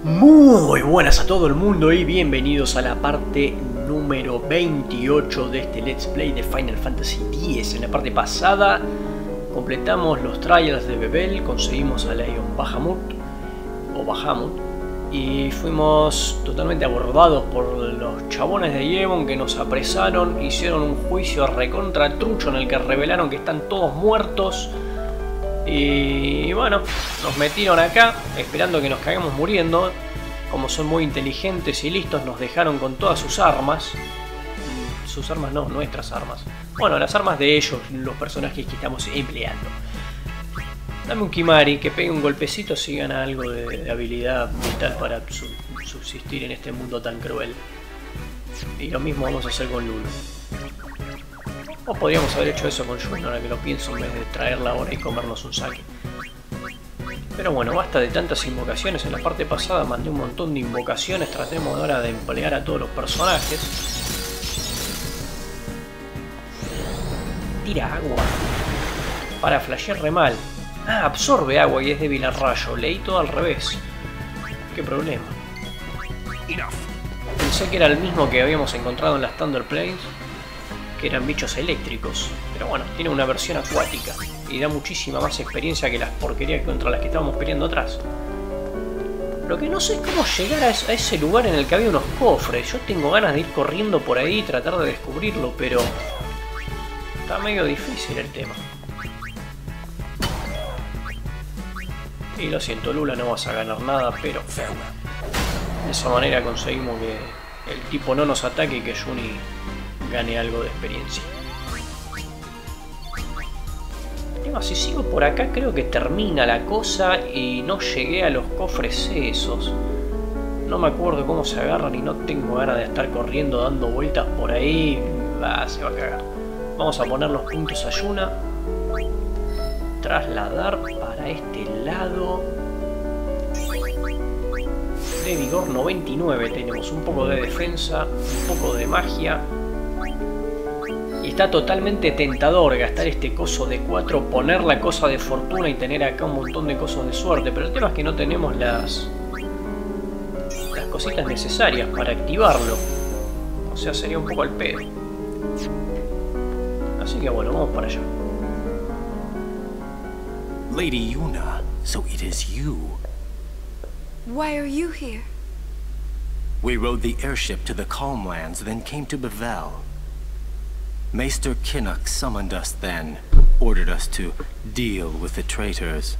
Muy buenas a todo el mundo y bienvenidos a la parte número 28 de este Let's Play de Final Fantasy X. En la parte pasada completamos los trials de Bebel, conseguimos a Leon Bahamut y fuimos totalmente abordados por los chabones de Yeovon que nos apresaron, hicieron un juicio recontra trucho en el que revelaron que están todos muertos. Y bueno, nos metieron acá esperando que nos caigamos muriendo. Como son muy inteligentes y listos, nos dejaron con todas sus armas. Sus armas no, nuestras armas. Bueno, las armas de ellos, los personajes que estamos empleando. Dame un Kimari, que pegue un golpecito si gana algo de habilidad vital para subsistir en este mundo tan cruel. Y lo mismo vamos a hacer con Lulu. O podríamos haber hecho eso con Jun, ahora que lo pienso, en vez de traerla ahora y comernos un saque. Pero bueno, basta de tantas invocaciones. En la parte pasada mandé un montón de invocaciones. Tratemos ahora de emplear a todos los personajes. Tira agua. Para flashear re mal. Ah, absorbe agua y es débil al rayo. Leí todo al revés. Qué problema. Pensé que era el mismo que habíamos encontrado en las Thunder Plains, que eran bichos eléctricos, pero bueno, tiene una versión acuática y da muchísima más experiencia que las porquerías contra las que estábamos peleando atrás. Lo que no sé es cómo llegar a ese lugar en el que había unos cofres. Yo tengo ganas de ir corriendo por ahí y tratar de descubrirlo, pero está medio difícil el tema. Y lo siento, Lula, no vas a ganar nada, pero de esa manera conseguimos que el tipo no nos ataque y que Juni gane algo de experiencia. Si sigo por acá creo que termina la cosa y no llegué a los cofres esos. No me acuerdo cómo se agarran y no tengo ganas de estar corriendo dando vueltas por ahí. Se va a cagar. Vamos a poner los puntos a Yuna. Trasladar para este lado. De vigor 99 tenemos, un poco de defensa, un poco de magia. Y está totalmente tentador gastar este coso de 4, poner la cosa de fortuna y tener acá un montón de cosas de suerte. Pero el tema es que no tenemos las cositas necesarias para activarlo. O sea, sería un poco al pedo. Así que bueno, vamos para allá. Lady Yuna, so it is you. Why are you here? We rode the airship to the Calmlands, then came to Bevel. Maester Kinnock summoned us then, ordered us to deal with the traitors.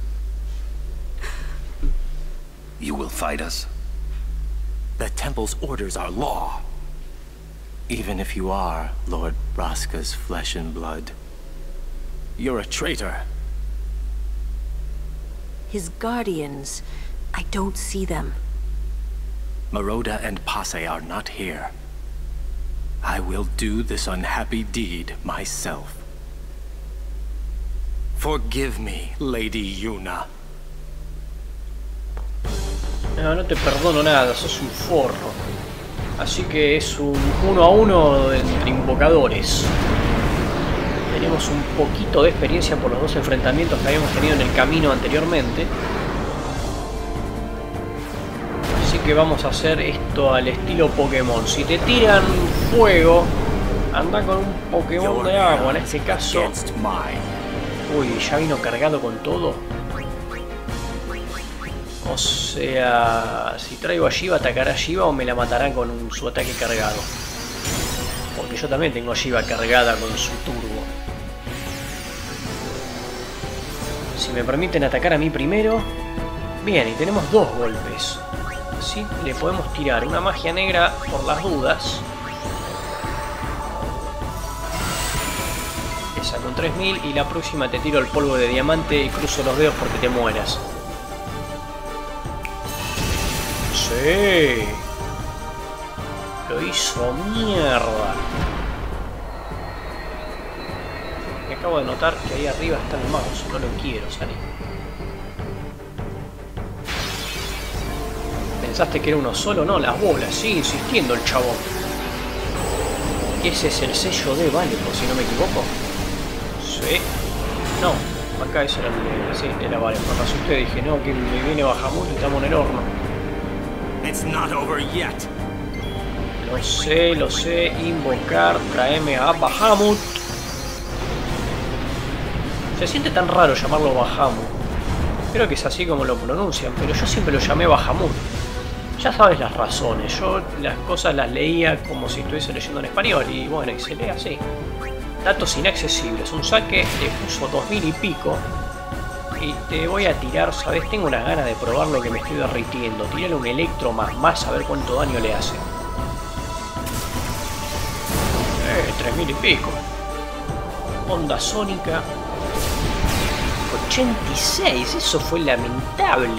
You will fight us? The Temple's orders are law. Even if you are Lord Braska's flesh and blood, you're a traitor. His guardians. I don't see them. Maroda and Passe are not here. I will do this unhappy deed myself. Forgive me, Lady Yuna. No te perdono nada, sos un forro. Así que es un 1 a 1 entre invocadores. Tenemos un poquito de experiencia por los dos enfrentamientos que habíamos tenido en el camino anteriormente. Así que vamos a hacer esto al estilo Pokémon. Si te tiran fuego, anda con un Pokémon de agua. En este caso... Uy, ya vino cargado con todo. O sea, si traigo a Shiva, atacará a Shiva o me la matará con su ataque cargado. Porque yo también tengo a Shiva cargada con su turbo. Si me permiten atacar a mí primero... Bien, y tenemos 2 golpes. Así le podemos tirar una magia negra por las dudas. Esa con 3000 y la próxima te tiro el polvo de diamante y cruzo los dedos porque te mueras. ¡Sí! Lo hizo mierda. Me acabo de notar que ahí arriba está el mouse. No lo quiero salir. ¿Pensaste que era uno solo? No, las bolas. Sigue insistiendo el chabón. Ese es el sello de Vale, por si no me equivoco. Sí. No, acá ese era el de... Sí, era Vale. Me asusté, dije, no, que me viene Bahamut y estamos en el horno. It's not over yet. Lo sé, invocar, traeme a Bahamut. Se siente tan raro llamarlo Bahamut. Creo que es así como lo pronuncian, pero yo siempre lo llamé Bahamut. Ya sabes las razones, yo las cosas las leía como si estuviese leyendo en español y bueno, y se lee así. Datos inaccesibles, un saque le puso 2000 y pico. Y te voy a tirar, ¿sabes? Tengo unas ganas de probar lo que me estoy derritiendo. Tirarle un electro más a ver cuánto daño le hace. 3000 y pico. Onda sónica. 86, eso fue lamentable.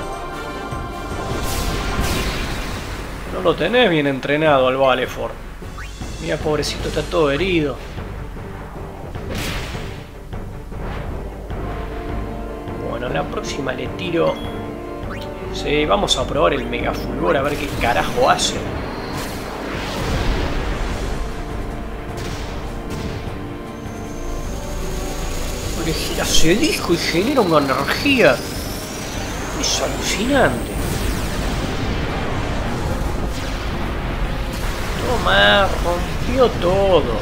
No lo tenés bien entrenado al Valefort. Mira, pobrecito, está todo herido. Bueno, la próxima le tiro... Sí, vamos a probar el Mega Fulgor a ver qué carajo hace. Le gira ese disco y genera una energía. Es alucinante. Toma, rompió todo.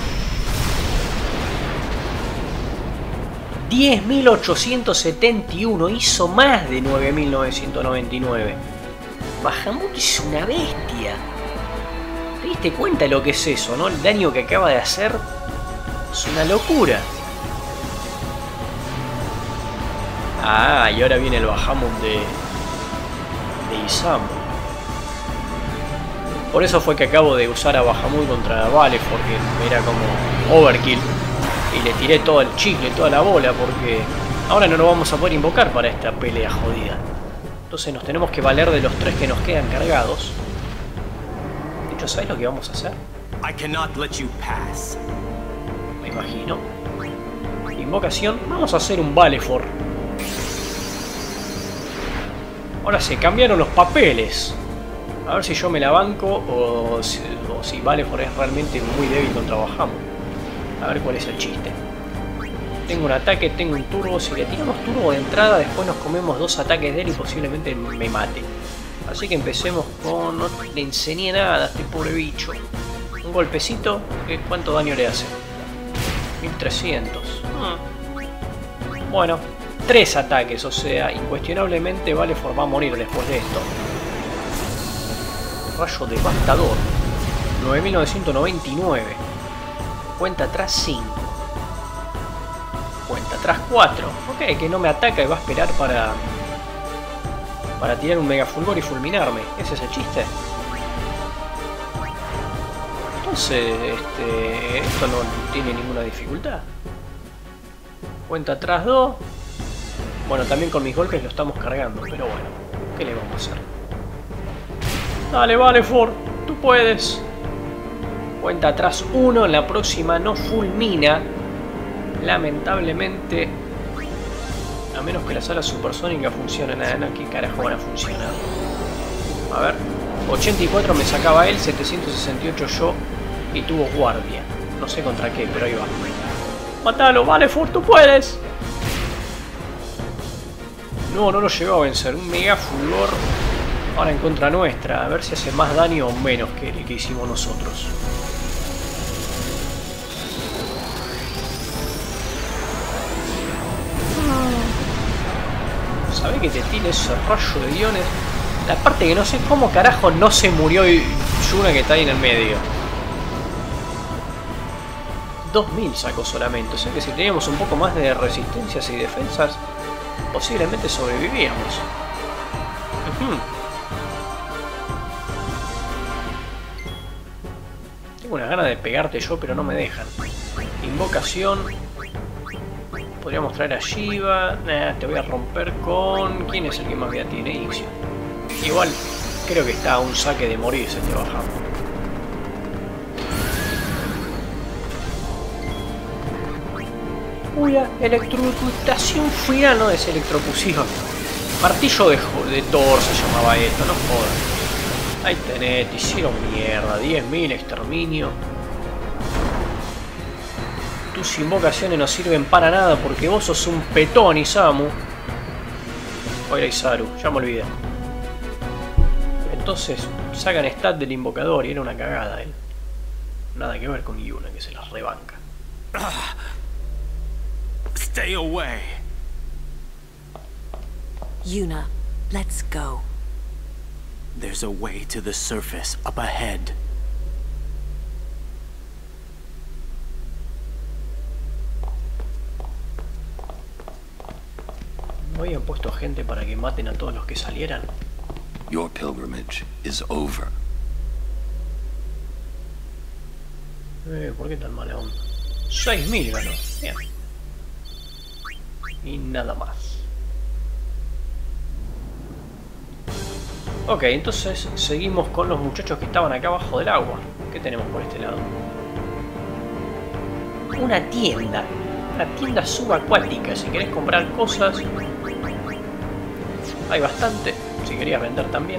10.871, hizo más de 9.999. Bahamut es una bestia. ¿Te diste cuenta de lo que es eso, no? El daño que acaba de hacer es una locura. Ah, y ahora viene el Bahamut de Isamu. Por eso fue que acabo de usar a Bahamut contra Vale, porque era como overkill. Y le tiré todo el chicle, toda la bola, porque ahora no lo vamos a poder invocar para esta pelea jodida. Entonces nos tenemos que valer de los 3 que nos quedan cargados. De hecho, ¿sabes lo que vamos a hacer? I cannot let you pass. Me imagino. Invocación, vamos a hacer un Valefort. Ahora se cambiaron los papeles. A ver si yo me la banco o si Valefort es realmente muy débil contra Bahamut. A ver cuál es el chiste. Tengo un ataque, tengo un turbo. Si le tiramos turbo de entrada, después nos comemos 2 ataques de él y posiblemente me mate. Así que empecemos con... No le enseñé nada a este pobre bicho. Un golpecito. ¿Cuánto daño le hace? 1300. Bueno, 3 ataques, o sea, incuestionablemente Valefort va a morir después de esto. Rayo devastador. 9999. Cuenta atrás 5. Cuenta atrás 4. Ok, que no me ataca y va a esperar para tirar un Mega Fulgor y fulminarme. ¿Ese es el chiste? Entonces, esto no tiene ninguna dificultad. Cuenta atrás 2. Bueno, también con mis golpes lo estamos cargando, pero bueno, ¿qué le vamos a hacer? Dale, Valefort, tú puedes. Cuenta atrás 1, en la próxima no fulmina. Lamentablemente, a menos que las alas supersónicas funcionen. Nada, ¿qué carajo van a funcionar? A ver, 84 me sacaba él, 768 yo y tuvo guardia. No sé contra qué, pero ahí va. ¡Mátalo, Valefort, tú puedes! No, no lo llegó a vencer. Un Mega Fulgor ahora en contra nuestra. A ver si hace más daño o menos que el que hicimos nosotros. ¿Sabés que te tiene ese rayo de iones? La parte que no sé cómo carajo no se murió Yuna, que está ahí en el medio. 2000 sacó solamente. O sea que si teníamos un poco más de resistencias y defensas, posiblemente sobrevivíamos. Tengo una gana de pegarte yo, pero no me dejan. Invocación. Podríamos traer a Shiva. Nah, te voy a romper con... ¿Quién es el que más vida tiene? Ixion. Igual, creo que está a un saque de morirse este Bahamut. Uy, electrocutación final, no es electrocución. Martillo de Thor se llamaba esto, no jodas. Ahí tenés, te hicieron mierda. 10.000 exterminio. Tus invocaciones no sirven para nada porque vos sos un petón, Isamu. O era Isaru, ya me olvidé. entonces sacan stat del invocador y era una cagada, ¿eh? Nada que ver con Yuna, que se las rebanca. Stay away. Yuna, let's go. There's a way to the surface up ahead. ¿No habían puesto gente para que maten a todos los que salieran? Your pilgrimage is over. ¿Por qué tan mala onda? 6.000 ganó. Bien. Y nada más. Ok, entonces seguimos con los muchachos que estaban acá abajo del agua. ¿Qué tenemos por este lado? Una tienda. Una tienda subacuática. Si querés comprar cosas, hay bastante. Si querías vender también.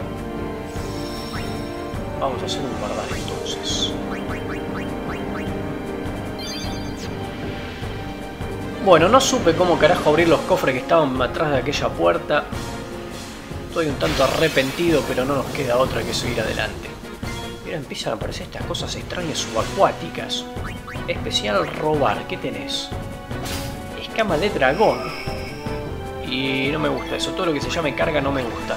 Vamos a hacer un guardar entonces. Bueno, no supe cómo carajo abrir los cofres que estaban atrás de aquella puerta. Estoy un tanto arrepentido, pero no nos queda otra que seguir adelante. Mira, empiezan a aparecer estas cosas extrañas subacuáticas. Especial robar, ¿qué tenés? Escama de dragón. Y no me gusta eso, todo lo que se llame carga no me gusta.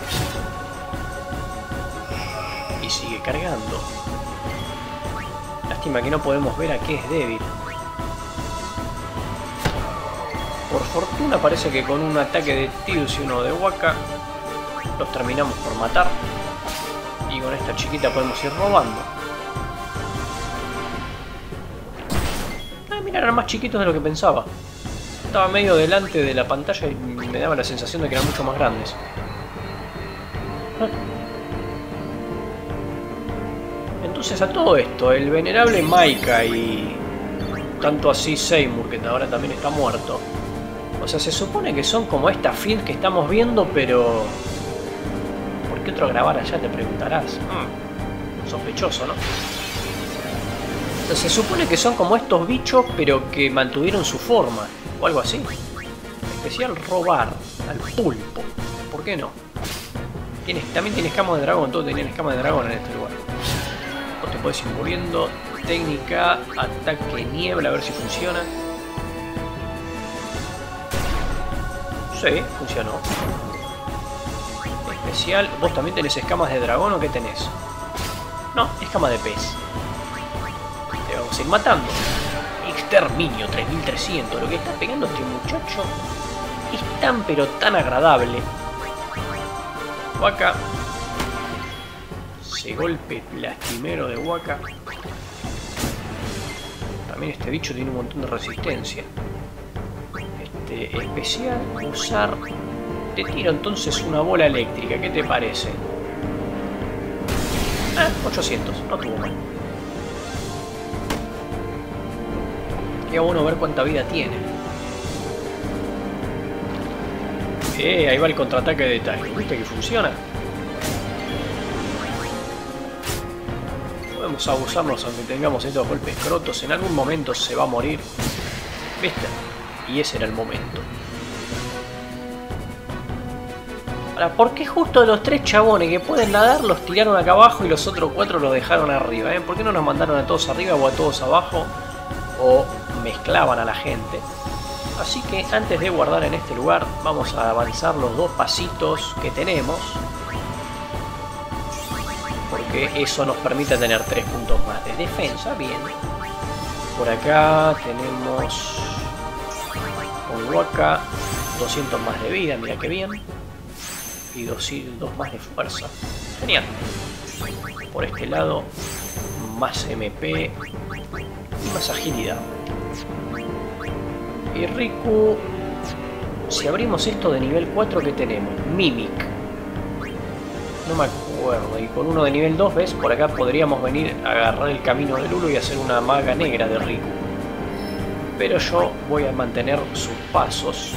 Y sigue cargando. Lástima que no podemos ver a qué es débil. Por fortuna parece que con un ataque de Tidus y uno de Wakka los terminamos por matar. Y con esta chiquita podemos ir robando. Ah, mira, eran más chiquitos de lo que pensaba. Estaba medio delante de la pantalla y me daba la sensación de que eran mucho más grandes. Entonces a todo esto, el venerable Micah y tanto así Seymour, que ahora también está muerto. O sea, se supone que son como esta field que estamos viendo, pero... ¿por qué otro grabar allá? Te preguntarás. Sospechoso, ¿no? O sea, se supone que son como estos bichos, pero que mantuvieron su forma. O algo así. Especial robar al pulpo. ¿Por qué no? También tiene escamas de dragón. Todos tenían escamas de dragón en este lugar. Vos te podés ir muriendo. Técnica, ataque niebla, a ver si funciona. Sí, funcionó. Especial. ¿Vos también tenés escamas de dragón o qué tenés? No, escama de pez. Te vamos a ir matando. Exterminio 3300. Lo que está pegando este muchacho es tan pero tan agradable. Wakka. Ese golpe lastimero de Wakka. También este bicho tiene un montón de resistencia. Especial, usar. Te tiro entonces una bola eléctrica. ¿Qué te parece? 800. No tuvo mal. Qué bueno ver cuánta vida tiene. Ahí va el contraataque de Tycho. ¿Viste que funciona? Podemos abusarnos aunque tengamos estos golpes crotos. En algún momento se va a morir. ¿Viste? Y ese era el momento. Ahora, ¿por qué justo los 3 chabones que pueden nadar los tiraron acá abajo y los otros 4 los dejaron arriba? ¿Por qué no nos mandaron a todos arriba o a todos abajo? O mezclaban a la gente. Así que antes de guardar en este lugar, vamos a avanzar los 2 pasitos que tenemos. Porque eso nos permite tener 3 puntos más de defensa. Bien. Por acá tenemos... con Wakka 200 más de vida, mira que bien. Y 2 más de fuerza. Genial. Por este lado, más MP y más agilidad. Y Riku, si abrimos esto de nivel 4, ¿qué tenemos? Mimic. No me acuerdo. Y con uno de nivel 2, ¿ves? Por acá podríamos venir a agarrar el camino de Lulu y hacer una maga negra de Riku. Pero yo voy a mantener sus pasos.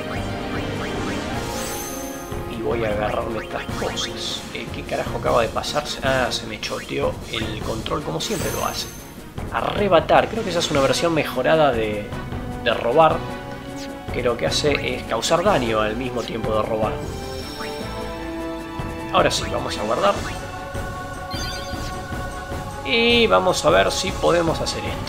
Y voy a agarrarle estas cosas. ¿Qué carajo acaba de pasarse? Ah, se me choteó el control como siempre lo hace. Arrebatar. Creo que esa es una versión mejorada de robar. Que lo que hace es causar daño al mismo tiempo de robar. Ahora sí, vamos a guardar. Y vamos a ver si podemos hacer esto.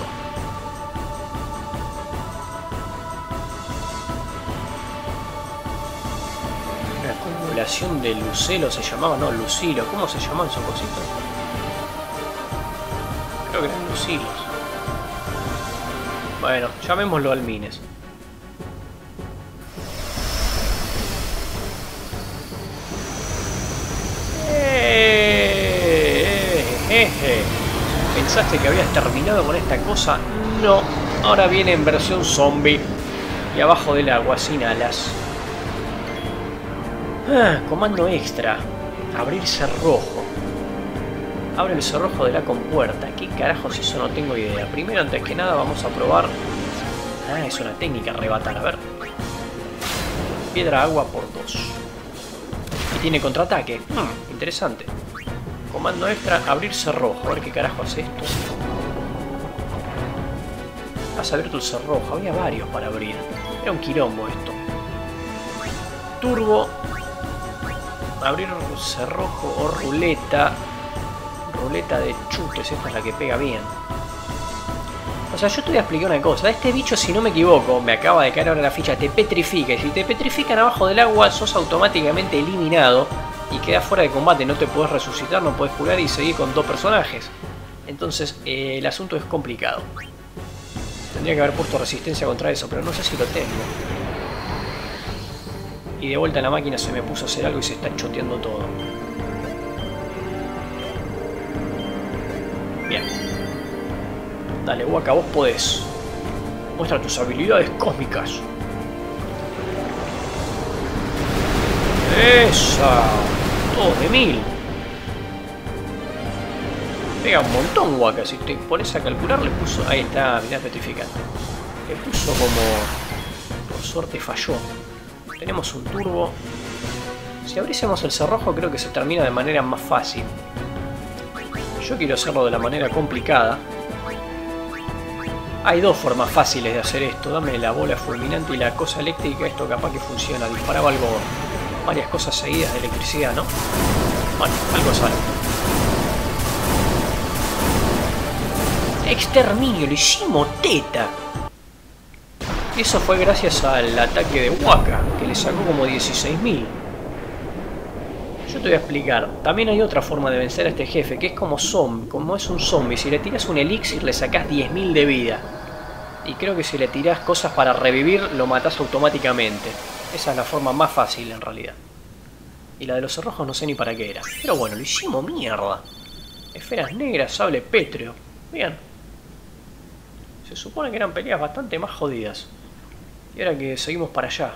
Una acumulación de Lucelo se llamaba, no, Lucilo. ¿Cómo se llamaban esos cositos? Creo que eran Lucilos. Bueno, llamémoslo almines. ¿Pensaste que habías terminado con esta cosa? No. Ahora viene en versión zombie. Y abajo del agua, sin alas. Comando extra. Abrir cerrojo. Abre el cerrojo de la compuerta. ¿Qué carajos eso? No tengo idea. Primero, antes que nada, vamos a probar... es una técnica arrebatar. A ver. Piedra agua por 2. Y tiene contraataque. Interesante. Comando extra, abrir cerrojo. A ver qué carajo hace esto. Has abierto el cerrojo. Había varios para abrir. Era un quilombo esto. Turbo. Abrir cerrojo o ruleta. Ruleta de chutes. Esta es la que pega bien. O sea, yo te voy a explicar una cosa. Este bicho, si no me equivoco, me acaba de caer ahora la ficha, te petrifica. Y si te petrifican abajo del agua, sos automáticamente eliminado. Y quedas fuera de combate, no te puedes resucitar, no puedes curar y seguir con 2 personajes. Entonces el asunto es complicado. Tendría que haber puesto resistencia contra eso, pero no sé si lo tengo. Y de vuelta en la máquina se me puso a hacer algo y se está choteando todo. Bien. Dale, Waka, vos podés. Muestra tus habilidades cósmicas. ¡Esa! Todos de 1000. Pega un montón, Waka. Si te pones a calcular, le puso... Ahí está, mirá, petrificante. Le puso como... Por suerte falló. Tenemos un turbo. Si abriésemos el cerrojo, creo que se termina de manera más fácil. Yo quiero hacerlo de la manera complicada. Hay 2 formas fáciles de hacer esto. Dame la bola fulminante y la cosa eléctrica. Esto capaz que funciona. Disparaba algo... Varias cosas seguidas de electricidad, ¿no? Bueno, algo sale. Exterminio, lo hicimos teta. Y eso fue gracias al ataque de Waka, que le sacó como 16.000. Yo te voy a explicar. También hay otra forma de vencer a este jefe, que es como zombie. Como es un zombie, si le tiras un elixir le sacás 10.000 de vida. Y creo que si le tirás cosas para revivir, lo matás automáticamente. Esa es la forma más fácil en realidad. Y la de los cerrojos no sé ni para qué era. Pero bueno, lo hicimos mierda. Esferas negras, sable pétreo. Bien. Se supone que eran peleas bastante más jodidas. Y ahora que seguimos para allá.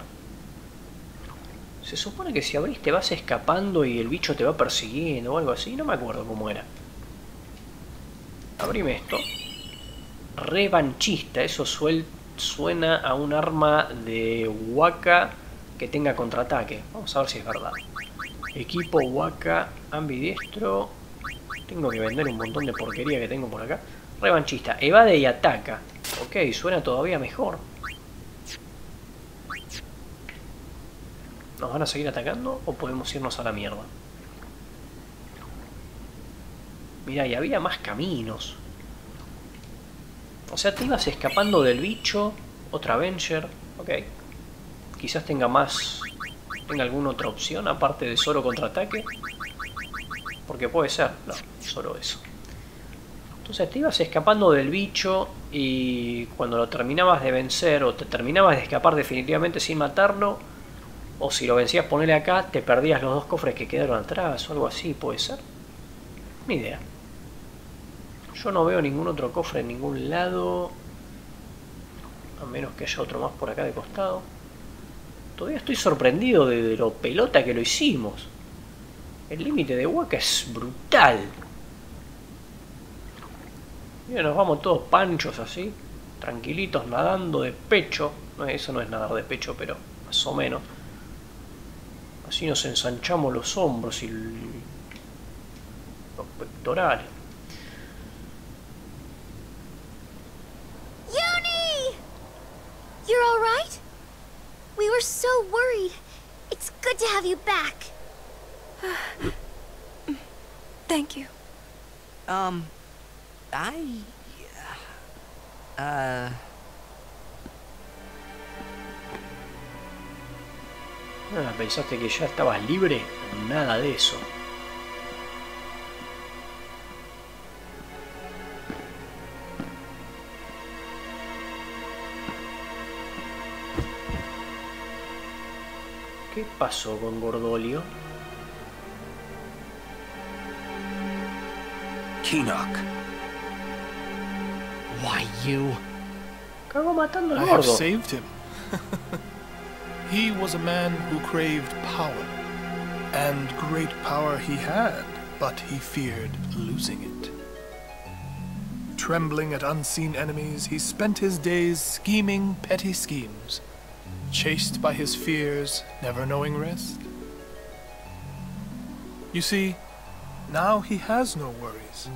Se supone que si abrís te vas escapando y el bicho te va persiguiendo o algo así. No me acuerdo cómo era. Abrime esto. Revanchista. Eso suena a un arma de Waka que tenga contraataque. Vamos a ver si es verdad. Equipo Waka ambidiestro. Tengo que vender un montón de porquería que tengo por acá. Revanchista. Evade y ataca. Ok, suena todavía mejor. ¿Nos van a seguir atacando o podemos irnos a la mierda? Mirá, y había más caminos. O sea, te ibas escapando del bicho. Otra Avenger. Ok. Quizás tenga más... Tenga alguna otra opción aparte de solo contraataque. Porque puede ser. No, solo eso. Entonces te ibas escapando del bicho y cuando lo terminabas de vencer o te terminabas de escapar definitivamente sin matarlo, o si lo vencías ponerle acá, te perdías los 2 cofres que quedaron atrás o algo así, puede ser. Ni idea. Yo no veo ningún otro cofre en ningún lado, a menos que haya otro más por acá de costado. Todavía estoy sorprendido de lo pelota que lo hicimos. El límite de Waka es brutal. Mira, nos vamos todos panchos así, tranquilitos, nadando de pecho. No, eso no es nadar de pecho, pero más o menos. Así nos ensanchamos los hombros y los pectorales. Uni! You're all right? We were so worried. It's good to have you back. Thank you. Ah, ¿pensaste que ya estabas libre? Nada de eso. ¿Qué pasó con Gordolio? Keenock. Why, you? Cagó matando al I have gordo. saved him. He was a man who craved power. And great power he had, but he feared losing it. Trembling at unseen enemies, he spent his days scheming petty schemes. Chased by his fears, never knowing rest. You see, now he has no worries.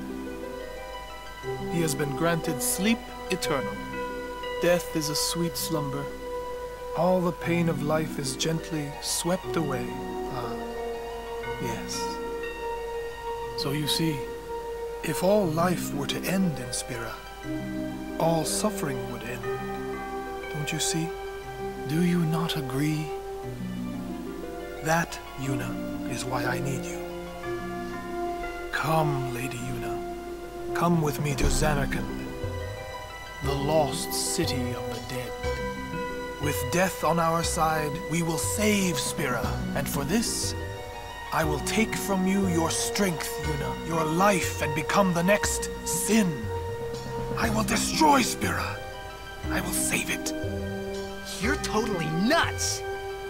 He has been granted sleep eternal. Death is a sweet slumber. All the pain of life is gently swept away. Ah, yes. So you see, if all life were to end in Spira, all suffering would end. Don't you see? Do you not agree? That, Yuna, is why I need you. Come, Lady Yuna. Come with me to Zanarkand, the lost city of the dead. With death on our side, we will save Spira. And for this, I will take from you your strength, Yuna, your life, and become the next Sin. I will destroy Spira. I will save it. You're totally nuts!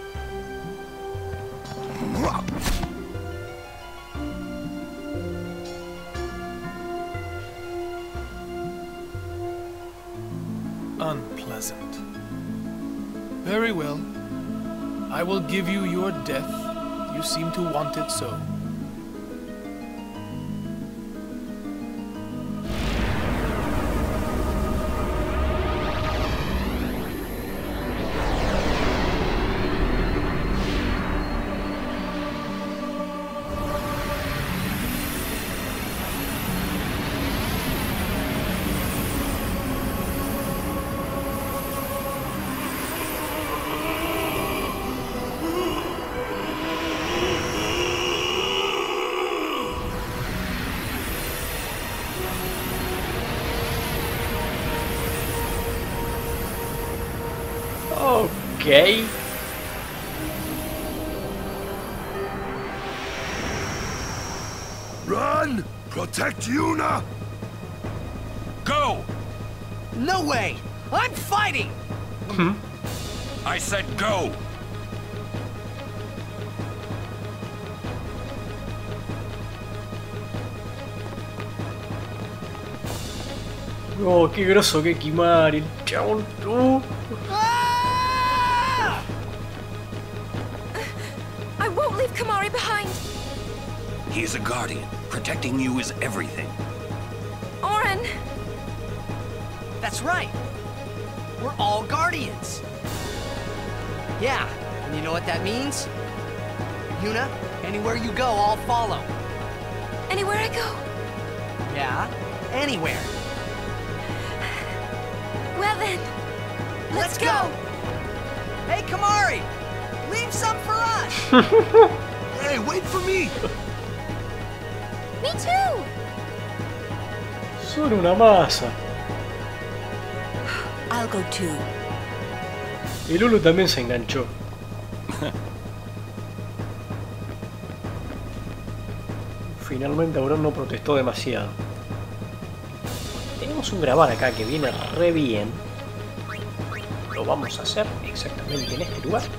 Unpleasant. Very well. I will give you your death. You seem to want it so. Ok. Run! Protect Yuna! Go! No way! I'm fighting! I said go! Oh, qué groso que Kimari, el chabón. I won't leave Kamari behind. He's a guardian. Protecting you is everything. Oren! That's right. We're all guardians. Yeah, and you know what that means? Yuna, anywhere you go, I'll follow. Anywhere I go? Yeah, anywhere. Well then, let's go! Hey, Kamari! Leave some for us! Hey, wait for me! Me too! Son una masa. I'll go too. Y Lulu también se enganchó. Finalmente Auron no protestó demasiado. Tenemos un grabar acá que viene re bien. Lo vamos a hacer exactamente en este lugar.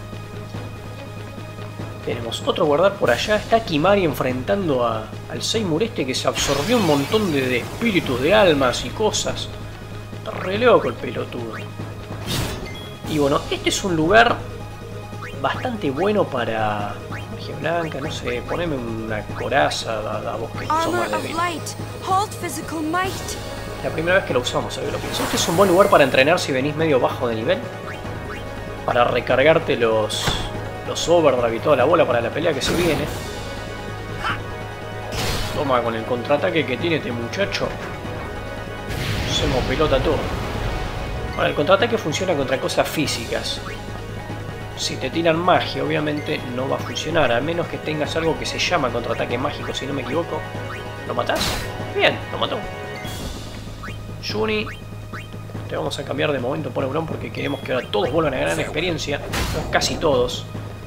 Tenemos otro guardar por allá. Está Kimari enfrentando al Seymour este que se absorbió un montón de espíritus, de almas y cosas. Está re loco el pelotudo. Y bueno, este es un lugar bastante bueno para magia blanca, no sé, poneme una coraza a vos que sos Armor más of débil. light, hold physical might. La primera vez que lo usamos, ¿sabes lo pienso? Este es un buen lugar para entrenar si venís medio bajo de nivel. Para recargarte los overdrive y toda la bola para la pelea que se viene. Toma, con el contraataque que tiene este muchacho. Hacemos pelota todo. Ahora, el contraataque funciona contra cosas físicas. Si te tiran magia, obviamente no va a funcionar. A menos que tengas algo que se llama contraataque mágico, si no me equivoco. ¿Lo matás? Bien, lo mató. Juni. Te vamos a cambiar de momento por Euron porque queremos que ahora todos vuelvan a ganar experiencia. Casi todos.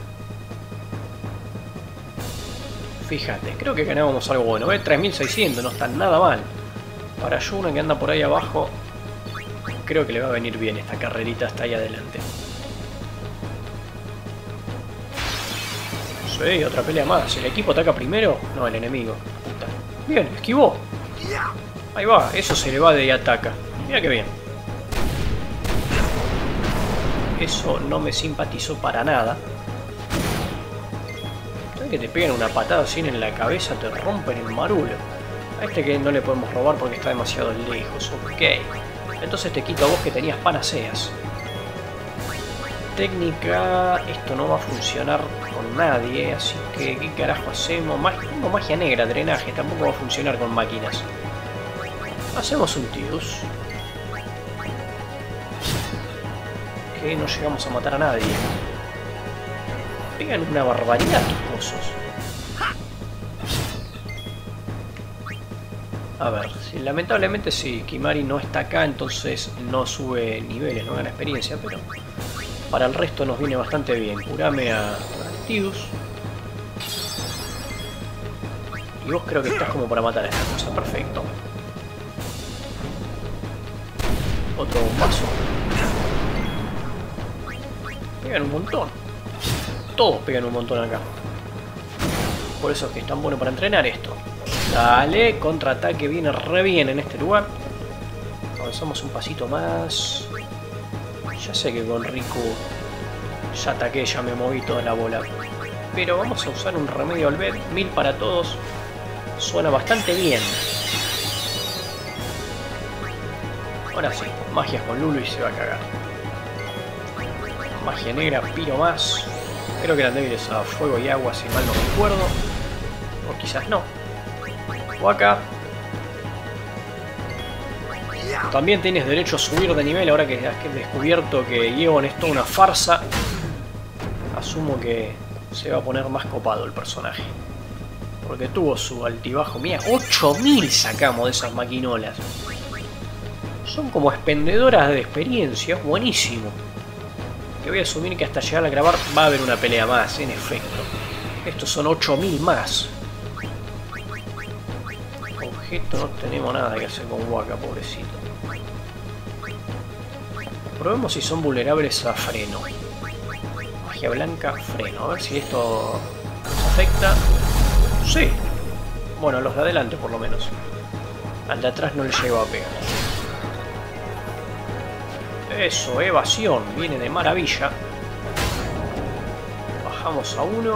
Fíjate, creo que ganábamos algo bueno. 3600, no está nada mal. Para Yuna, que anda por ahí abajo, creo que le va a venir bien esta carrerita hasta ahí adelante. Sí, otra pelea más. ¿El equipo ataca primero? No, el enemigo. Puta. Bien, esquivó. Ahí va, eso se le va de y ataca. Mira que bien. Eso no me simpatizó para nada. ¿Sabes que te pegan una patada así en la cabeza? Te rompen el marulo. A este que no le podemos robar porque está demasiado lejos. Ok. Entonces te quito a vos que tenías panaceas. Técnica. Esto no va a funcionar con nadie. Así que, ¿qué carajo hacemos? Tengo magia negra, drenaje. Tampoco va a funcionar con máquinas. Hacemos un Tidus. Que no llegamos a matar a nadie. Pegan una barbaridad tus cosos. A ver, si, lamentablemente si Kimahri no está acá, entonces no sube niveles, no gana experiencia, pero para el resto nos viene bastante bien. Curame a Tidus. Y vos creo que estás como para matar a esta cosa, perfecto. Otro bombazo. Pegan un montón. Todos pegan un montón acá. Por eso es que es tan bueno para entrenar esto. Dale, contraataque viene re bien en este lugar. Avanzamos un pasito más. Ya sé que con Riku ya ataqué, ya me moví toda la bola. Pero vamos a usar un remedio al B. 1000 para todos. Suena bastante bien. Ahora sí, magias con Lulu y se va a cagar. Magia negra, piro más. Creo que eran débiles a fuego y agua, si mal no recuerdo. O quizás no. Waka. También tienes derecho a subir de nivel ahora que has descubierto que Yeon es toda una farsa. Asumo que se va a poner más copado el personaje. Porque tuvo su altibajo. Mira, 8000 sacamos de esas maquinolas. Son como expendedoras de experiencia. Buenísimo. Que voy a asumir que hasta llegar a grabar va a haber una pelea más, en efecto. Estos son 8000 más. Objeto, no tenemos nada que hacer con Waka, pobrecito. Probemos si son vulnerables a freno. Magia blanca, freno. A ver si esto nos afecta. Sí. Bueno, los de adelante por lo menos. Al de atrás no le llegó a pegar. Eso, evasión. Viene de maravilla. Bajamos a uno.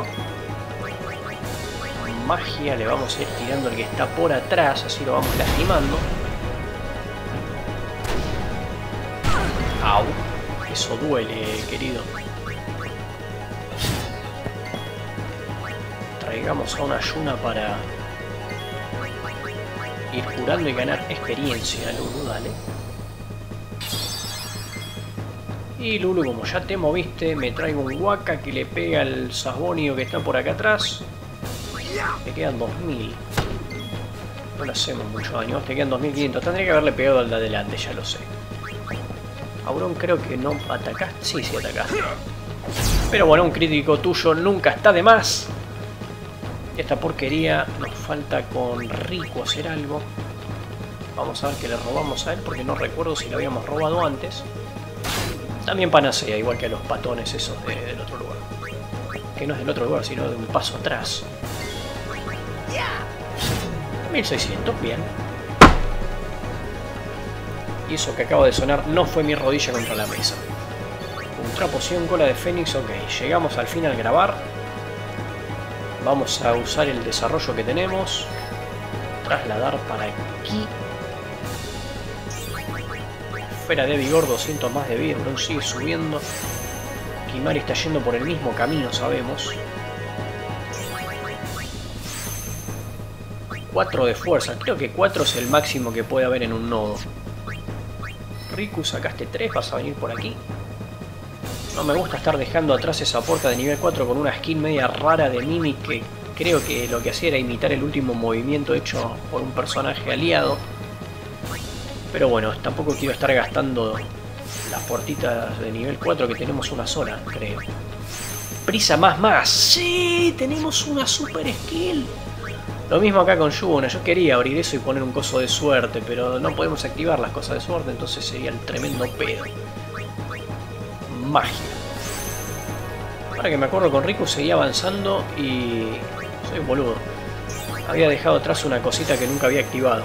Magia, le vamos a ir tirando el que está por atrás, así lo vamos lastimando. Au, eso duele, querido. Traigamos a una Yuna para ir curando y ganar experiencia, Lulu, dale. Y Lulu, como ya te moviste, me traigo un Waka que le pega al Sasbonio que está por acá atrás. Te quedan 2000. No le hacemos mucho daño. Te quedan 2500. Tendría que haberle pegado al de adelante, ya lo sé. Auron, creo que no atacaste. Sí, sí atacaste. Pero bueno, un crítico tuyo nunca está de más. Esta porquería nos falta con Riku hacer algo. Vamos a ver que le robamos a él porque no recuerdo si lo habíamos robado antes. También panacea, igual que a los patones esos del otro lugar. Que no es del otro lugar, sino de un paso atrás. 1600, bien. Y eso que acaba de sonar no fue mi rodilla contra la mesa. Ultra poción, cola de Fénix, ok. Llegamos al fin al grabar. Vamos a usar el desarrollo que tenemos. Trasladar para aquí. Esfera de vigor, 200 más de vida, no sigue subiendo. Kimahri está yendo por el mismo camino, sabemos. 4 de fuerza. Creo que 4 es el máximo que puede haber en un nodo. Riku, sacaste 3, vas a venir por aquí. No me gusta estar dejando atrás esa puerta de nivel 4 con una skin media rara de Mimic que creo que lo que hacía era imitar el último movimiento hecho por un personaje aliado. Pero bueno, tampoco quiero estar gastando las puertitas de nivel 4 que tenemos una sola, creo. Prisa más. ¡Sí! Tenemos una super skill. Lo mismo acá con Yuna. Yo quería abrir eso y poner un coso de suerte, pero no podemos activar las cosas de suerte, entonces sería el tremendo pedo. Magia. Ahora que me acuerdo, con Riku seguía avanzando y... soy un boludo. Había dejado atrás una cosita que nunca había activado.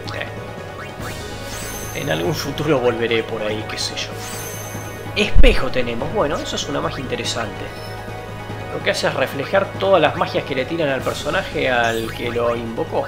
En algún futuro volveré por ahí, qué sé yo. Espejo tenemos. Bueno, eso es una magia interesante. Lo que hace es reflejar todas las magias que le tiran al personaje al que lo invocó.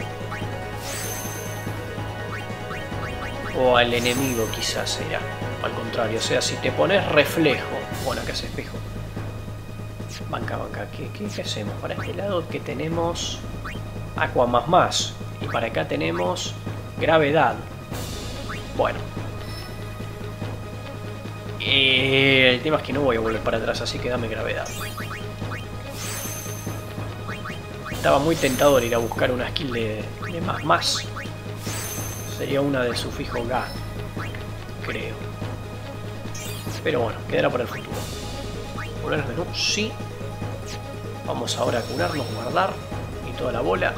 O al enemigo quizás será. Al contrario, o sea, si te pones reflejo... Bueno, acá es espejo. Banca. ¿Qué hacemos? Para este lado que tenemos... Aqua más. Y para acá tenemos... Gravedad. Bueno. El tema es que no voy a volver para atrás, así que dame gravedad. Estaba muy tentador ir a buscar una skill de más. Sería una de sufijo ga, creo. Pero bueno, quedará para el futuro. Volver al menú, sí. Vamos ahora a curarnos, guardar y toda la bola.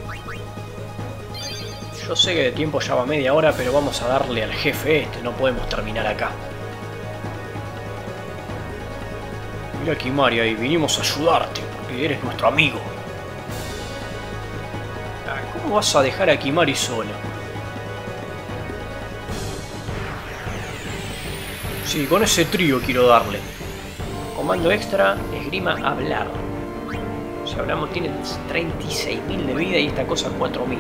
Yo sé que de tiempo ya va media hora, pero vamos a darle al jefe este, no podemos terminar acá. Mira Kimari ahí, vinimos a ayudarte, porque eres nuestro amigo. ¿Cómo vas a dejar a Kimari sola? Sí, con ese trío quiero darle. Comando extra, esgrima, hablar. Si hablamos tiene 36.000 de vida y esta cosa 4.000.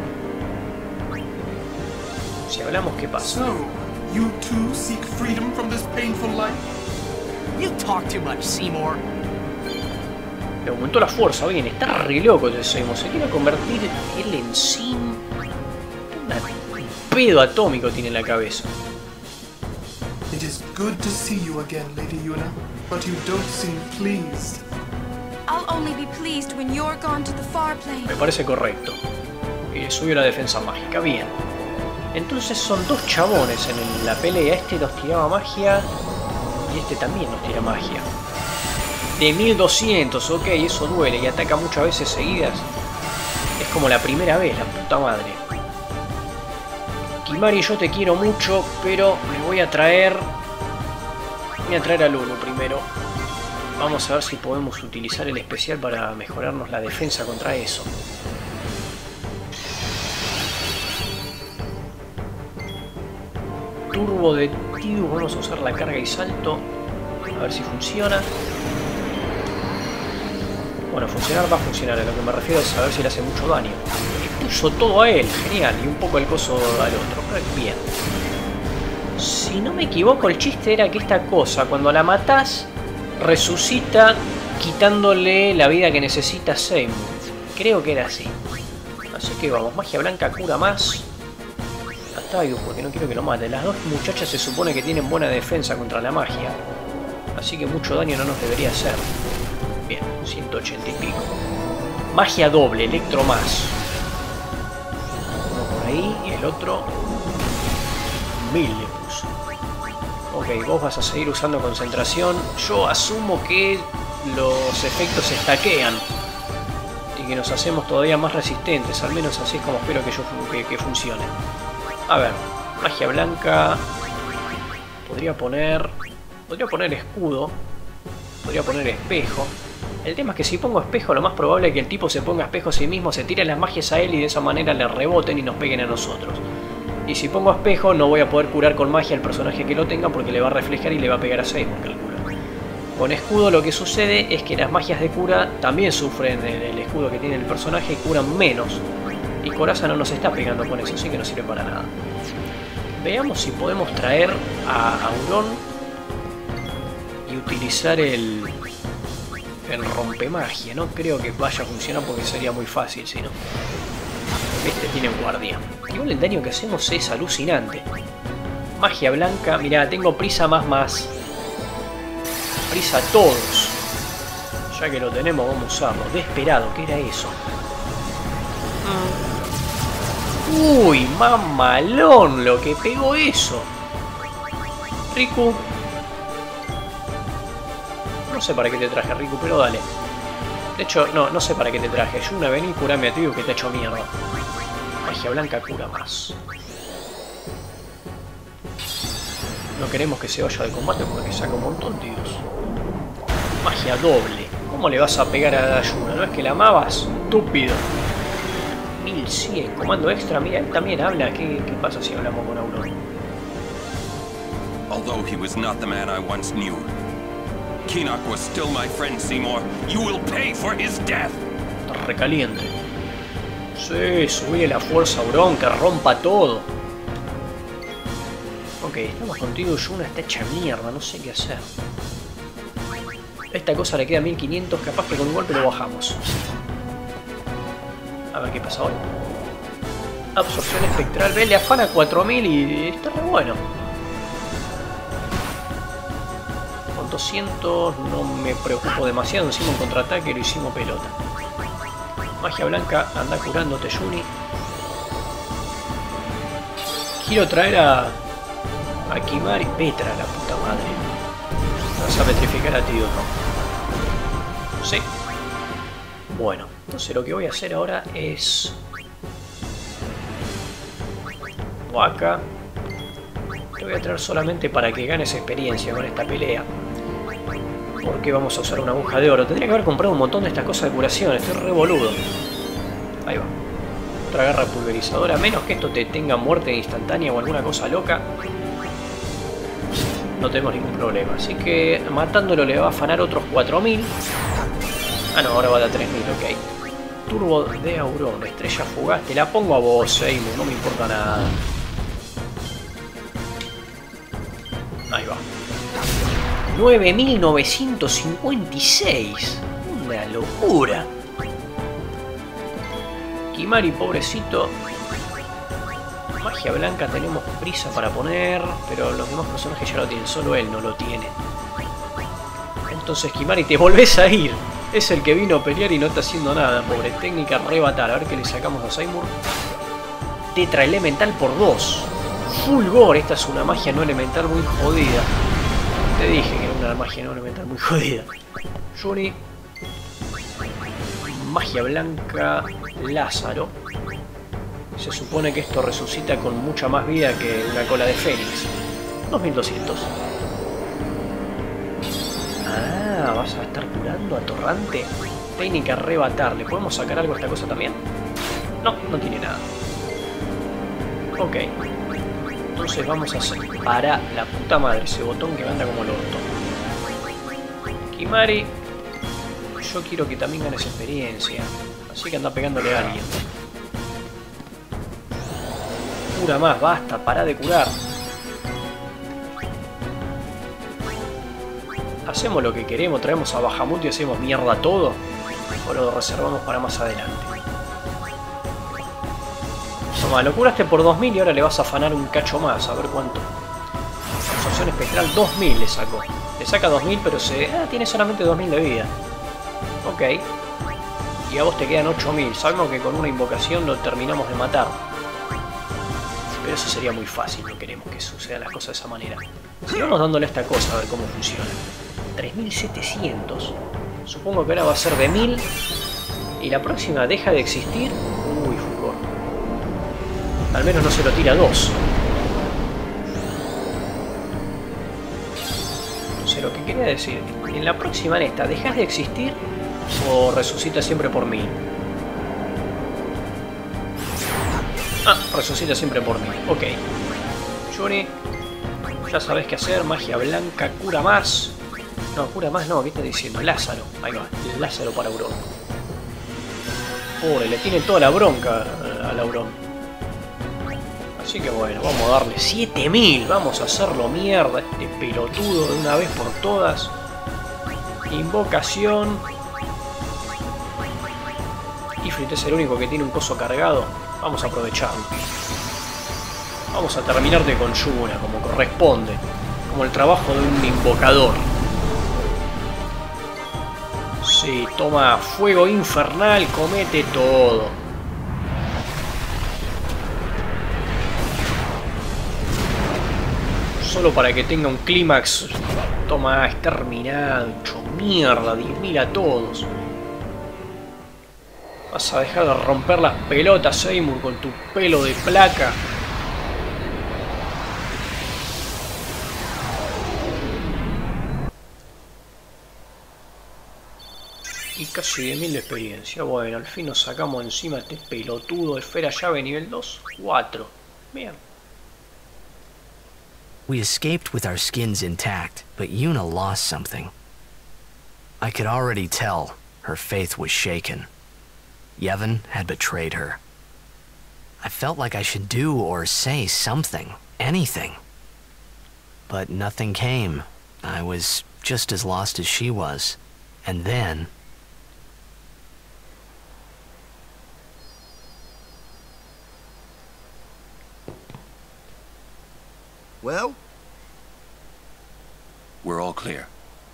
Si hablamos, ¿qué pasa? So, you too seek freedom from this painful life? You talk too much, Seymour. Le aumentó la fuerza, bien, está re loco ese Seymour. Se quiere convertir él en Sim. Un pedo atómico tiene en la cabeza. It is good to see you again, Lady Yuna, but you don't seem pleased. I'll only be pleased when you're gone to the far plane. Me parece correcto. Y le subió la defensa mágica, bien. Entonces son dos chabones en la pelea. Este nos tiraba magia y este también nos tira magia. De 1200, ok, eso duele y ataca muchas veces seguidas. Es como la primera vez, la puta madre. Kimari, yo te quiero mucho, pero me voy a traer... Voy a traer a Lulu primero. Vamos a ver si podemos utilizar el especial para mejorarnos la defensa contra eso. Turbo de Tidus, vamos a usar la carga y salto. A ver si funciona. Bueno, funcionar va a funcionar, a lo que me refiero es a ver si le hace mucho daño. Le puso todo a él, genial, y un poco el coso al otro. Bien. Si no me equivoco, el chiste era que esta cosa, cuando la matás, resucita quitándole la vida que necesita Seymour. Creo que era así. Así que vamos, magia blanca cura más. A Tidus, porque no quiero que lo mate. Las dos muchachas se supone que tienen buena defensa contra la magia. Así que mucho daño no nos debería hacer. Bien, 180 y pico. Magia doble, electro más. Uno por ahí y el otro 1000 le puso. Ok, vos vas a seguir usando concentración. Yo asumo que los efectos se stackean y que nos hacemos todavía más resistentes. Al menos así es como espero que funcione. A ver, magia blanca. Podría poner escudo. Podría poner espejo. El tema es que si pongo espejo, lo más probable es que el tipo se ponga espejo a sí mismo, se tire las magias a él y de esa manera le reboten y nos peguen a nosotros. Y si pongo espejo, no voy a poder curar con magia al personaje que lo tenga porque le va a reflejar y le va a pegar a Seymour, calculo. Con escudo lo que sucede es que las magias de cura también sufren el escudo que tiene el personaje y curan menos. Y Coraza no nos está pegando con eso, así que no sirve para nada. Veamos si podemos traer a Auron y utilizar el rompemagia. No creo que vaya a funcionar porque sería muy fácil, si no. Este tiene guardia. Igual el daño que hacemos es alucinante. Magia blanca. Mirá, tengo prisa más. Prisa a todos. Ya que lo tenemos, vamos a usarlo. Desesperado, ¿qué era eso? Uy, mamalón lo que pegó eso. Riku. No sé para qué te traje, Riku, pero dale. De hecho, no sé para qué te traje. Yuna, vení, curame a ti que te ha hecho mierda. Magia blanca cura más. No queremos que se vaya de combate porque saca un montón, tíos. Magia doble. ¿Cómo le vas a pegar a la Yuna? ¿No es que la amabas? Estúpido. 1100. Comando extra. Mira, él también habla. ¿Qué pasa si hablamos con Auron? Although he was not the man I once knew, Kinak was still my friend, Seymour. You will pay for his death. Está recaliente. Sí, subile la fuerza, Auron, que rompa todo. Ok, estamos contigo, Yuna está hecha mierda, no sé qué hacer. Esta cosa le queda 1500, capaz que con un golpe lo bajamos. A ver qué pasa ahora. Absorción espectral, ve, le afana 4000 y está re bueno. Con 200 no me preocupo demasiado, encima un contraataque lo hicimos pelota. Magia blanca, anda curándote, Yuni. Quiero traer a Kimari. Petra, la puta madre. Vas a petrificar a tío, ¿no? Sí. Bueno, entonces lo que voy a hacer ahora es... Waka. Te voy a traer solamente para que ganes experiencia con esta pelea. Porque vamos a usar una aguja de oro. Tendría que haber comprado un montón de estas cosas de curación. Estoy re boludo. Ahí va. Otra garra pulverizadora. A menos que esto te tenga muerte instantánea o alguna cosa loca. No tenemos ningún problema. Así que matándolo le va a afanar otros 4000. Ah, no, ahora va a dar 3000, ok. Turbo de Auron. Estrella fugaz. Te la pongo a vos, Seymour. No me importa nada. Ahí va. 9956. Una locura. Kimari, pobrecito. Magia blanca tenemos prisa para poner, pero los demás personajes ya lo tienen, solo él no lo tiene. Entonces, Kimari, te volvés a ir. Es el que vino a pelear y no está haciendo nada, pobre. Técnica arrebatar. A ver qué le sacamos a Seymour. Tetra elemental por 2. Fulgor. Esta es una magia no elemental muy jodida. Te dije que era una magia no elemental muy jodida. Yuni. Magia blanca. Lázaro. Se supone que esto resucita con mucha más vida que una cola de Fénix. 2200. Ah, vas a estar curando a Torrante. Técnica arrebatar. ¿Le podemos sacar algo a esta cosa también? No, no tiene nada. Ok. Entonces vamos a hacer para la puta madre ese botón que anda como el orto. Kimari. Yo quiero que también ganes experiencia. Así que anda pegándole a alguien. Cura más, basta, para de curar. Hacemos lo que queremos, traemos a Bahamut y hacemos mierda todo. O lo reservamos para más adelante. Toma, lo curaste por 2000 y ahora le vas a afanar un cacho más, a ver cuánto. Absorción espectral, 2000 le sacó. Le saca 2000 pero tiene solamente 2000 de vida. Ok. Y a vos te quedan 8000. Sabemos que con una invocación lo terminamos de matar. Pero eso sería muy fácil, no queremos que sucedan las cosas de esa manera. Sigamos dándole a esta cosa a ver cómo funciona. 3700. Supongo que ahora va a ser de 1000. Y la próxima deja de existir. Uy, fulgor. Al menos no se lo tira 2. Entonces lo que quería decir, en la próxima en esta, ¿dejas de existir o resucita siempre por 1000? Ah, resucita siempre por 1000. Ok. Yuni, ya sabes qué hacer. Magia blanca, cura más. No, cura más no, ¿qué está diciendo? Lázaro. Ahí va, Lázaro para Auron. Pobre, le tiene toda la bronca al Auron. Así que bueno, vamos a darle 7000. Vamos a hacerlo mierda, este pelotudo, de una vez por todas. Invocación. Y Siegfried es el único que tiene un coso cargado. Vamos a aprovecharlo. Vamos a terminarte con Yuna, como corresponde. Como el trabajo de un invocador. Sí, toma fuego infernal, comete todo. Solo para que tenga un clímax. Toma, exterminado, hecho mierda, 10.000 a todos. Vas a dejar de romper las pelotas, Seymour, con tu pelo de placa. Y casi 10.000 de experiencia. Bueno, al fin nos sacamos encima este pelotudo de esfera llave nivel 2. 4. Bien. We escaped with our skins intact, but Yuna lost something. I could already tell her faith was shaken. Yevon had betrayed her. I felt like I should do or say something, anything. But nothing came. I was just as lost as she was. And then... Well? We're all clear.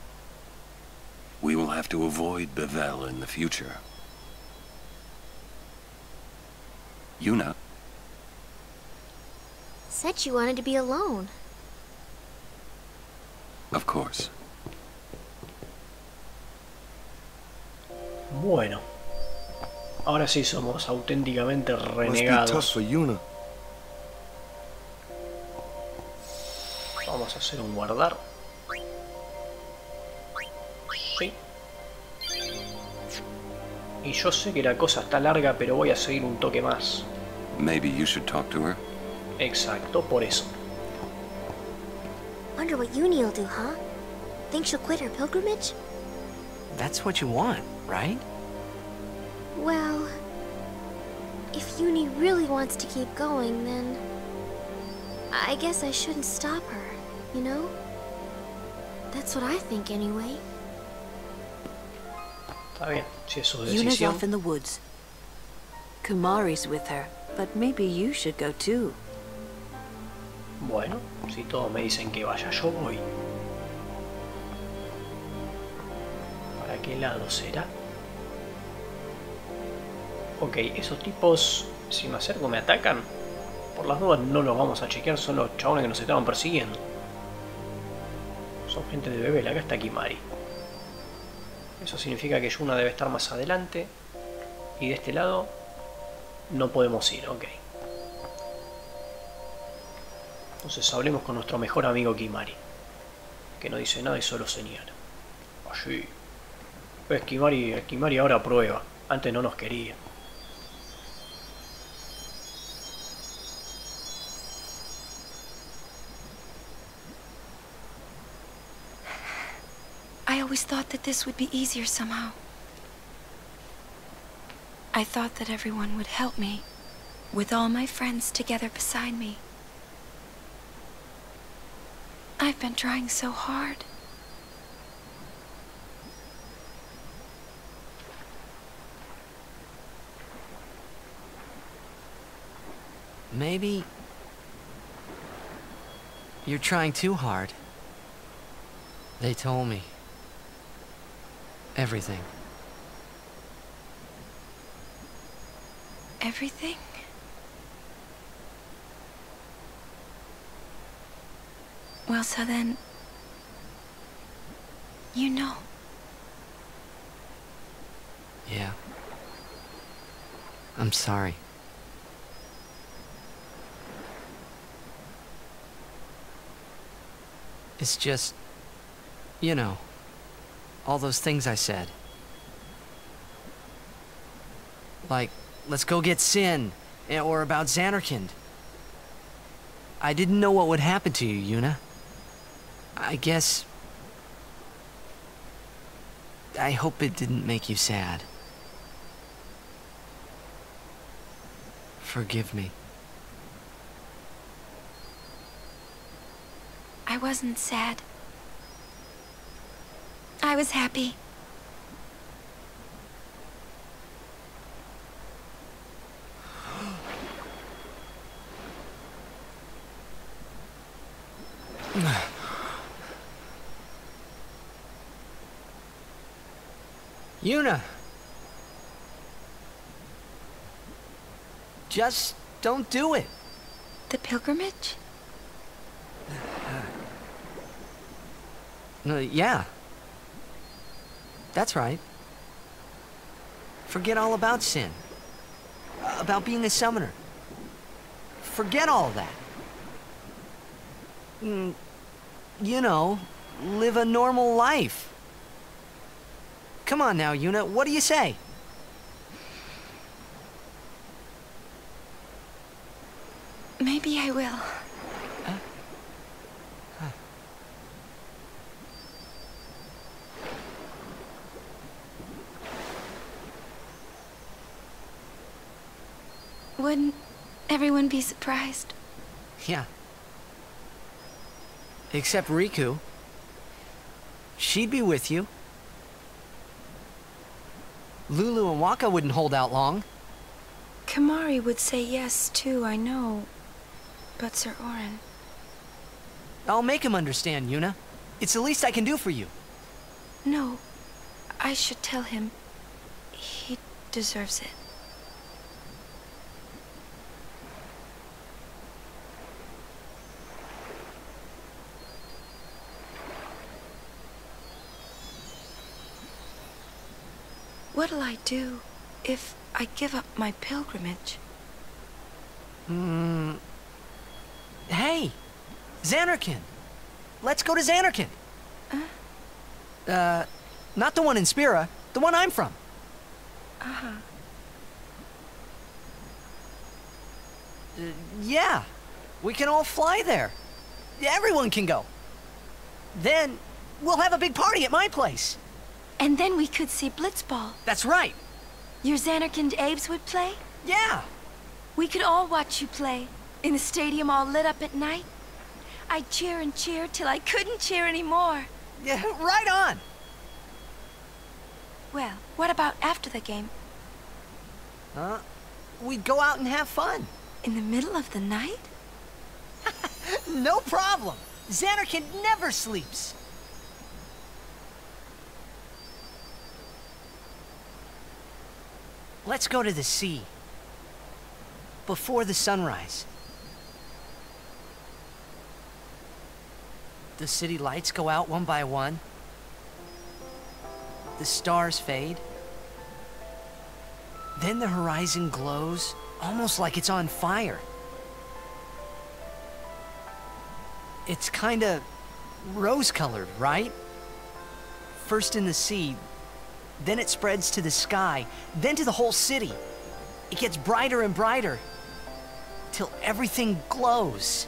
We will have to avoid Bevel in the future. Yuna? Said you wanted to be alone. Of course. Bueno. Ahora sí somos auténticamente Must be tough renegados. for Yuna. Vamos a hacer un guardar. Sí. Y yo sé que la cosa está larga, pero voy a seguir un toque más. Maybe you should talk to her? Exacto, por eso. Wonder what Uni'll do, huh? Think she'll quit her pilgrimage? That's what you want, right? Well, if Uni really wants to keep going, then I guess I shouldn't stop her, you know? That's what I think anyway. Está bien, si es su Yuna's decisión. off in the woods. Kumari's with her, but maybe you should go too. Bueno, si todos me dicen que vaya, yo voy. ¿Para qué lado será? Ok, esos tipos, si me acerco, me atacan. Por las dudas no los vamos a chequear, son los chabones que nos estaban persiguiendo. Son gente de Bevel, acá está Kimari. Eso significa que Yuna debe estar más adelante. Y de este lado no podemos ir, ok. Entonces hablemos con nuestro mejor amigo Kimari, que no dice nada y solo señala. Allí. Pues Kimari ahora prueba. Antes no nos quería. I always thought that this would be easier somehow. I thought that everyone would help me, with all my friends together beside me. I've been trying so hard. Maybe... you're trying too hard. They told me. Everything. Everything? Well, so then... you know. Yeah. I'm sorry. It's just... you know, all those things I said. Like, let's go get Sin, or about Xanarkand. I didn't know what would happen to you, Yuna. I guess... I hope it didn't make you sad. Forgive me. I wasn't sad. I was happy. Yuna! Just don't do it. The pilgrimage? Yeah. That's right. Forget all about sin. About being a summoner. Forget all that. You know, live a normal life. Come on now, Yuna, what do you say? Maybe I will. Wouldn't everyone be surprised? Yeah. Except Riku. She'd be with you. Lulu and Wakka wouldn't hold out long. Kimahri would say yes, too, I know. But Sir Auron... I'll make him understand, Yuna. It's the least I can do for you. No. I should tell him. He deserves it. What'll I do if I give up my pilgrimage? Hey! Zanarkand! Let's go to Zanarkand! Not the one in Spira, the one I'm from. Yeah, we can all fly there. Everyone can go. Then, we'll have a big party at my place. And then we could see Blitzball. That's right. Your Zanarkand Abes would play? Yeah. We could all watch you play, in the stadium all lit up at night. I'd cheer and cheer till I couldn't cheer anymore. Yeah, right on. Well, what about after the game? We'd go out and have fun. In the middle of the night? No problem. Zanarkand never sleeps. Let's go to the sea. Before the sunrise. The city lights go out one by one. The stars fade. Then the horizon glows, almost like it's on fire. It's kinda rose-colored, right? First in the sea, then it spreads to the sky, then to the whole city. It gets brighter and brighter, till everything glows.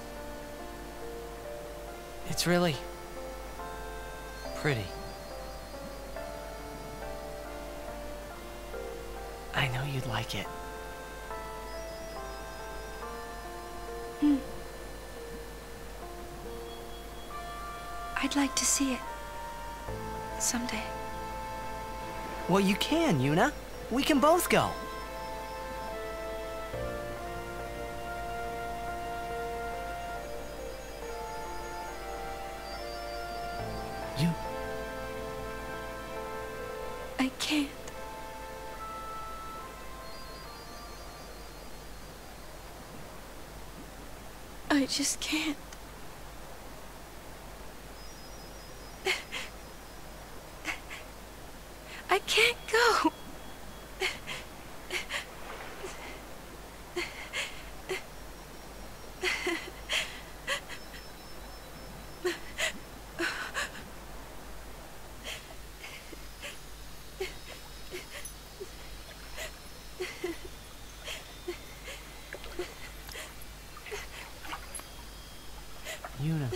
It's really pretty. I know you'd like it. I'd like to see it. Someday. Well, you can, Yuna. We can both go. I can't. I just can't. I can't go. Yuna.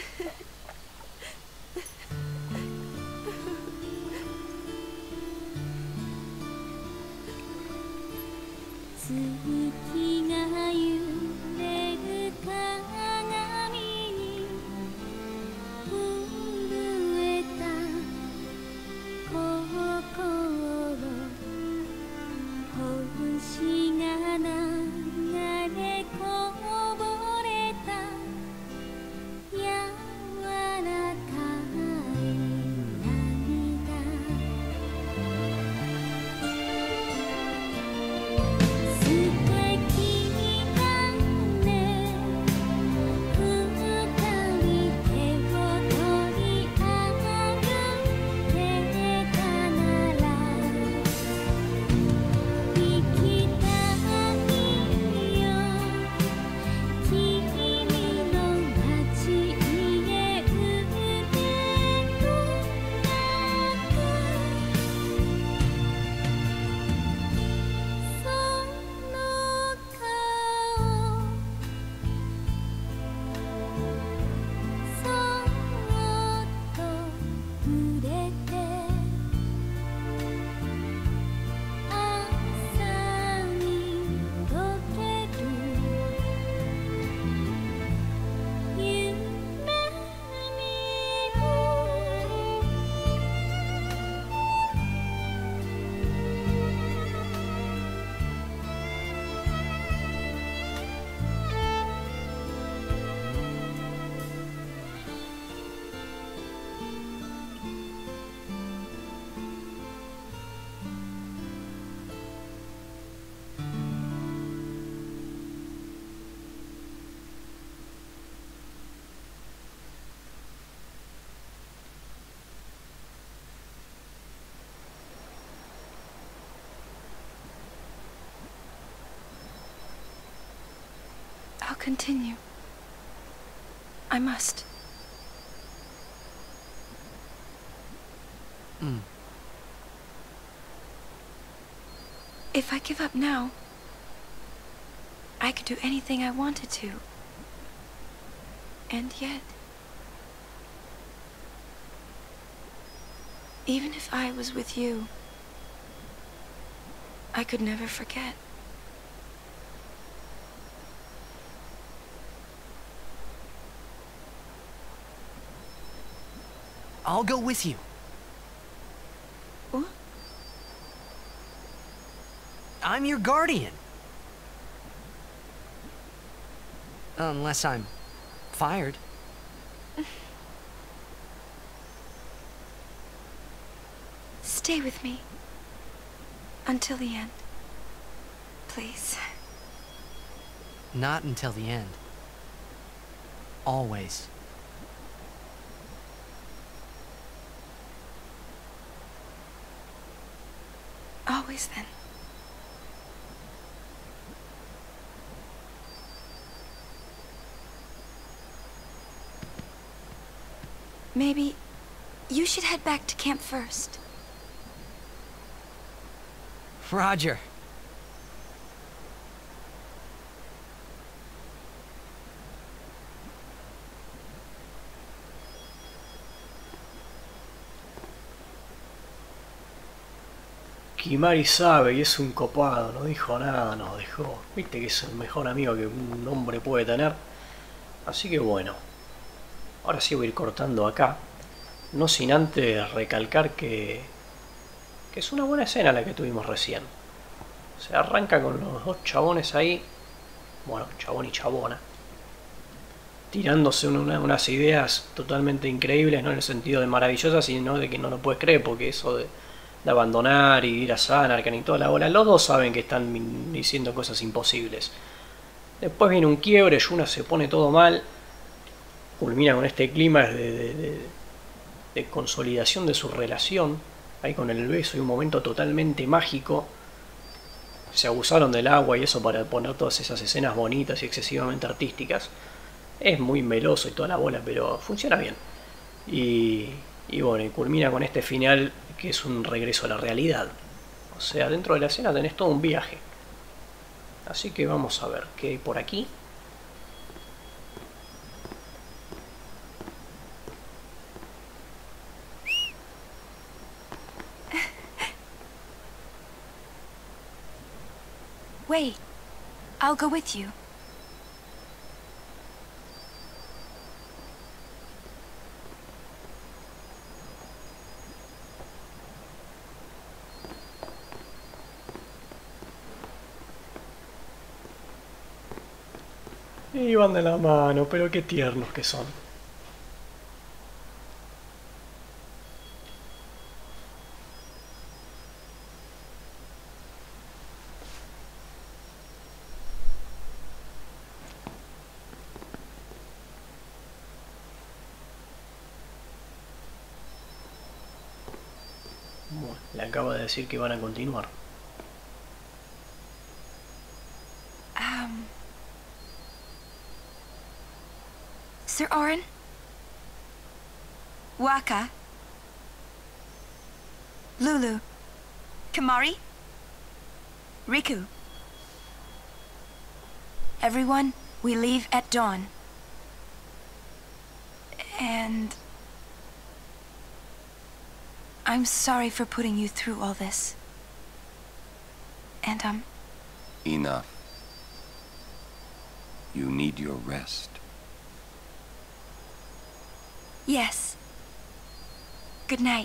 continue. I must. If I give up now, I could do anything I wanted to. And yet, even if I was with you, I could never forget. I'll go with you. What? I'm your guardian. Unless I'm fired. Stay with me. Until the end. Please. Not until the end. Always. Always then. Maybe you should head back to camp first. Roger. Kimahri sabe y es un copado, no dijo nada, nos dejó. Viste que es el mejor amigo que un hombre puede tener. Así que bueno, ahora sí voy a ir cortando acá. No sin antes recalcar que es una buena escena la que tuvimos recién. Se arranca con los dos chabones ahí, bueno, chabón y chabona, tirándose unas ideas totalmente increíbles, no en el sentido de maravillosas, sino de que no lo puedes creer, porque eso de abandonar y ir a Zanarkand y toda la bola, los dos saben que están diciendo cosas imposibles. Después viene un quiebre, Yuna se pone todo mal, culmina con este clima de consolidación de su relación, ahí con el beso y un momento totalmente mágico. Se abusaron del agua y eso para poner todas esas escenas bonitas y excesivamente artísticas. Es muy meloso y toda la bola, pero funciona bien. Y bueno, y culmina con este final que es un regreso a la realidad. O sea, dentro de la escena tenés todo un viaje. Así que vamos a ver qué hay por aquí. Wait. I'll go with you. Y van de la mano, pero qué tiernos que son. Bueno, le acabo de decir que van a continuar. Sir Auron? Waka? Lulu? Kimahri? Riku? Everyone, we leave at dawn. And I'm sorry for putting you through all this. And Enough. You need your rest. Yes. Good night.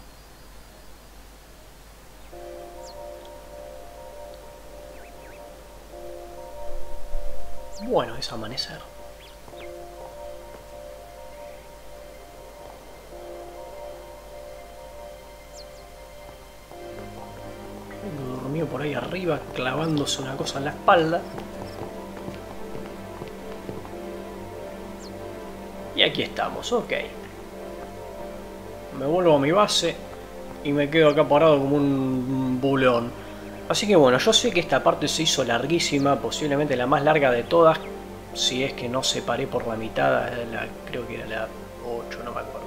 Bueno, es amanecer. Dormido por ahí arriba, clavándose una cosa en la espalda. Y aquí estamos, ok. Me vuelvo a mi base y me quedo acá parado como un buleón. Así que bueno, yo sé que esta parte se hizo larguísima, posiblemente la más larga de todas, si es que no separé por la mitad, creo que era la 8, no me acuerdo.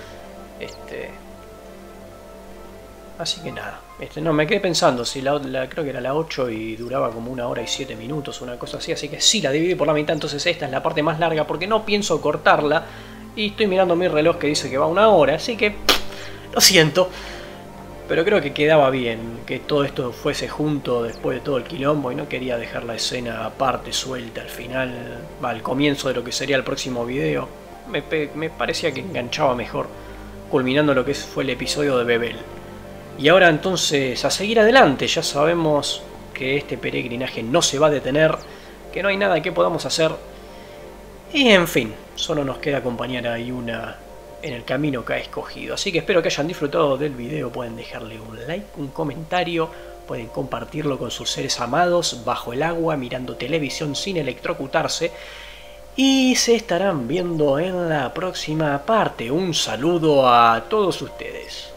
Así que nada, no, me quedé pensando, si creo que era la 8 y duraba como 1 hora y 7 minutos, una cosa así, así que sí, la dividí por la mitad, entonces esta es la parte más larga porque no pienso cortarla y estoy mirando mi reloj que dice que va 1 hora, así que lo siento, pero creo que quedaba bien que todo esto fuese junto después de todo el quilombo y no quería dejar la escena aparte, suelta, al final, al comienzo de lo que sería el próximo video, me parecía que enganchaba mejor, culminando lo que fue el episodio de Bebel. Y ahora entonces a seguir adelante, ya sabemos que este peregrinaje no se va a detener, que no hay nada que podamos hacer. Y en fin, solo nos queda acompañar a Yuna en el camino que ha escogido. Así que espero que hayan disfrutado del video, pueden dejarle un like, un comentario, pueden compartirlo con sus seres amados, bajo el agua, mirando televisión sin electrocutarse. Y se estarán viendo en la próxima parte. Un saludo a todos ustedes.